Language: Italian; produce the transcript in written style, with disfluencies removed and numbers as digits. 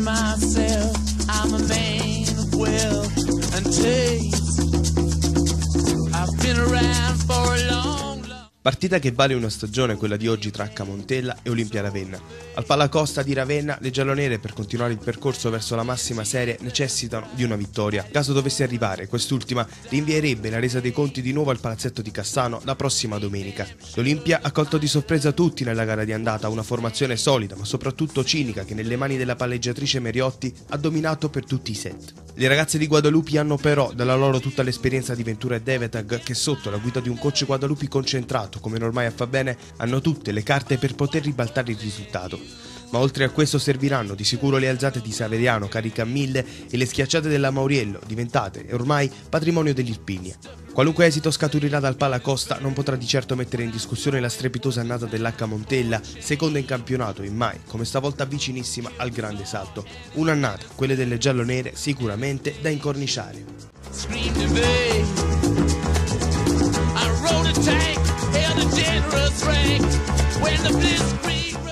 myself, I'm a man of wealth and taste. I've been around for a long. Partita che vale una stagione, quella di oggi tra Camontella e Olimpia Ravenna. Al Pallacosta di Ravenna, le giallonere per continuare il percorso verso la massima serie necessitano di una vittoria. Caso dovesse arrivare, quest'ultima rinvierebbe la resa dei conti di nuovo al palazzetto di Cassano la prossima domenica. L'Olimpia ha colto di sorpresa tutti nella gara di andata, una formazione solida ma soprattutto cinica che nelle mani della palleggiatrice Meriotti ha dominato per tutti i set. Le ragazze di Guadalupi hanno però dalla loro tutta l'esperienza di Ventura e Devetag che sotto la guida di un coach Guadalupi concentrato, come ormai fa bene, hanno tutte le carte per poter ribaltare il risultato. Ma oltre a questo serviranno di sicuro le alzate di Saveriano, carica a 1000 e le schiacciate della Mauriello, diventate ormai patrimonio dell'Irpinia. Qualunque esito scaturirà dal Pallacosta non potrà di certo mettere in discussione la strepitosa annata dell'H Montella, seconda in campionato e mai, come stavolta, vicinissima al grande salto. Un'annata, quelle delle giallonere, sicuramente da incorniciare. Held a generous rank when the blitzkrieg